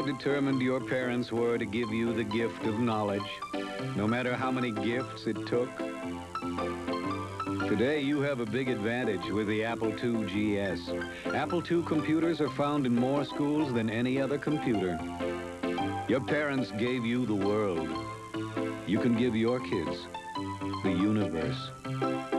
determined your parents were to give you the gift of knowledge, no matter how many gifts it took. Today, you have a big advantage with the Apple IIGS. Apple II computers are found in more schools than any other computer. Your parents gave you the world. You can give your kids the universe.